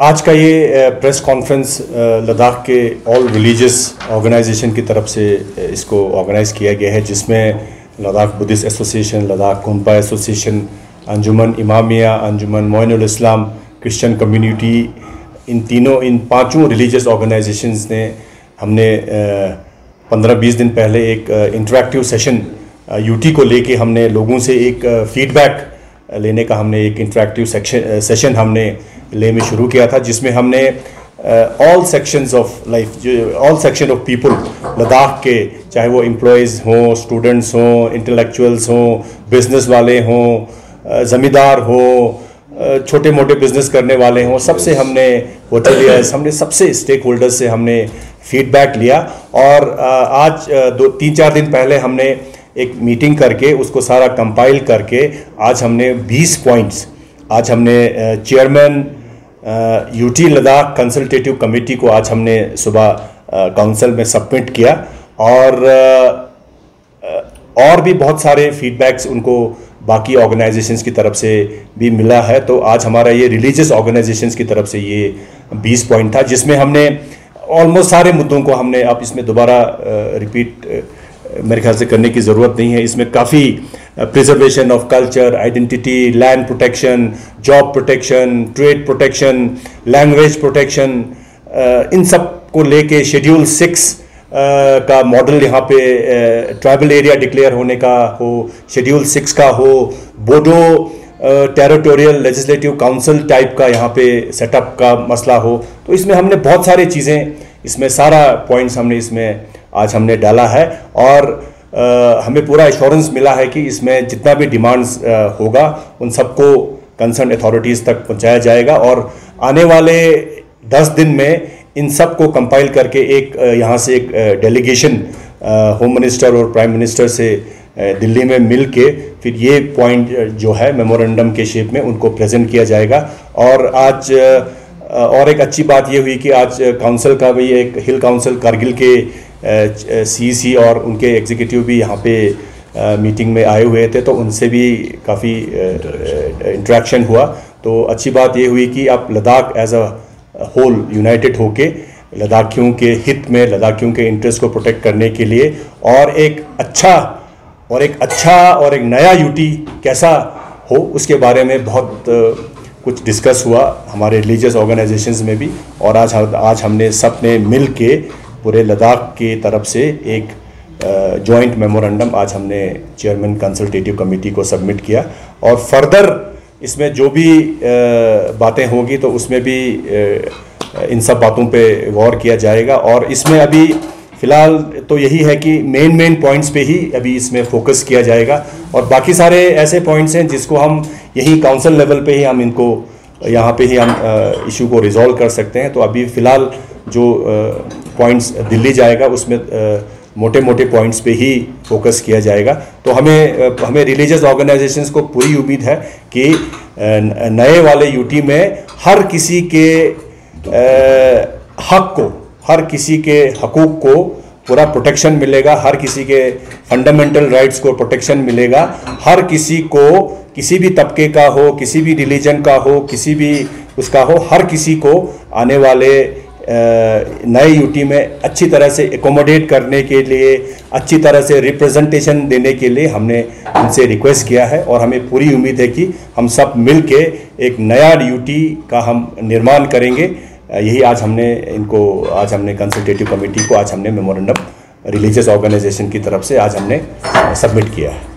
आज का ये प्रेस कॉन्फ्रेंस लद्दाख के ऑल रिलीजियस ऑर्गेनाइजेशन की तरफ से इसको ऑर्गेनाइज़ किया गया है, जिसमें लद्दाख बुद्धिस्ट एसोसिएशन, लद्दाख खुनपा association, Anjuman Imamiya, Anjuman Moinul Islam, Christian community, इन पांचों रिलीजियस ऑर्गेनाइजेशंस ने हमने 15-20 दिन पहले एक इंटरेक्टिव सेशन यूटी को लेके हमने लोगों से एक फीडबैक लेने का हमने एक इंटरेक्टिव सेशन हमने ले में शुरू किया था, जिसमें हमने all sections of life, all section of people Ladakh के, चाहे वो एम्प्लॉयज़ हों, स्टूडेंट्स हों, इंटेलेक्चुअल्स हों, बिजनेस वाले हों, ज़मींदार हों, छोटे मोटे बिजनेस करने वाले हों, सबसे हमने होटलियर्स, हमने सबसे स्टेक होल्डर्स से हमने फीडबैक लिया। और आज 3-4 दिन पहले हमने एक मीटिंग करके उसको सारा कंपाइल करके आज हमने 20 पॉइंट्स, आज हमने chairman UT Ladakh consultative committee को आज हमने सुबह काउंसिल में सबमिट किया। और भी बहुत सारे फीडबैक्स उनको बाकी ऑर्गेनाइजेशंस की तरफ से भी मिला है। तो आज हमारा ये रिलीजियस ऑर्गेनाइजेशंस की तरफ से ये 20 पॉइंट था, जिसमें हमने ऑलमोस्ट सारे मुद्दों को हमने, अब इसमें दोबारा रिपीट मेरे ख्याल से करने की ज़रूरत नहीं है। इसमें काफ़ी preservation of culture, identity, land protection, job protection, trade protection, language protection, इन सब को लेके शेड्यूल 6 का मॉडल यहाँ पे ट्राइबल एरिया डिक्लेयर होने का हो, शेड्यूल 6 का हो, Bodo territorial legislative council type का यहाँ पे सेटअप का मसला हो। तो इसमें हमने बहुत सारी चीज़ें, इसमें सारा पॉइंट्स हमने इसमें आज हमने डाला है। और हमें पूरा एश्योरेंस मिला है कि इसमें जितना भी डिमांड्स होगा उन सबको कंसर्न अथॉरिटीज़ तक पहुंचाया जाएगा। और आने वाले 10 दिन में इन सब को कंपाइल करके एक यहाँ से एक डेलीगेशन होम मिनिस्टर और प्राइम मिनिस्टर से दिल्ली में मिल के फिर ये पॉइंट जो है मेमोरेंडम के शेप में उनको प्रेजेंट किया जाएगा। और आज और एक अच्छी बात ये हुई कि आज काउंसिल का भी एक हिल काउंसिल कारगिल के सीईसी और उनके एग्जीक्यूटिव भी यहाँ पे मीटिंग में आए हुए थे, तो उनसे भी काफ़ी इंटरेक्शन हुआ। तो अच्छी बात ये हुई कि अब Ladakh as a whole united होके लद्दाखियों के हित में, लद्दाखियों के इंटरेस्ट को प्रोटेक्ट करने के लिए और एक अच्छा और एक नया यूटी कैसा हो उसके बारे में बहुत कुछ डिस्कस हुआ हमारे रिलीजियस ऑर्गेनाइजेशंस में भी। और आज हमने सब ने मिल के पूरे लद्दाख की तरफ से एक जॉइंट मेमोरेंडम आज हमने चेयरमैन कंसल्टेटिव कमेटी को सबमिट किया। और फर्दर इसमें जो भी बातें होगी तो उसमें भी इन सब बातों पे गौर किया जाएगा। और इसमें अभी फ़िलहाल तो यही है कि मेन पॉइंट्स पे ही अभी इसमें फोकस किया जाएगा। और बाकी सारे ऐसे पॉइंट्स हैं जिसको हम यही काउंसिल लेवल पे ही हम इनको यहाँ पे ही हम इशू को रिजॉल्व कर सकते हैं। तो अभी फ़िलहाल जो पॉइंट्स दिल्ली जाएगा उसमें मोटे पॉइंट्स पे ही फोकस किया जाएगा। तो हमें रिलीजियस ऑर्गेनाइजेशंस को पूरी उम्मीद है कि नए वाले यूटी में हर किसी के हक को, हर किसी के हकूक़ को पूरा प्रोटेक्शन मिलेगा, हर किसी के फंडामेंटल राइट्स को प्रोटेक्शन मिलेगा, हर किसी को, किसी भी तबके का हो, किसी भी रिलीजन का हो, किसी भी उसका हो, हर किसी को आने वाले नए यूटी में अच्छी तरह से एकोमोडेट करने के लिए, अच्छी तरह से रिप्रेजेंटेशन देने के लिए हमने इनसे रिक्वेस्ट किया है। और हमें पूरी उम्मीद है कि हम सब मिल के एक नया यूटी का हम निर्माण करेंगे। यही आज हमने कंसल्टेटिव कमेटी को आज हमने मेमोरेंडम रिलीजियस ऑर्गेनाइजेशन की तरफ से आज हमने सबमिट किया है।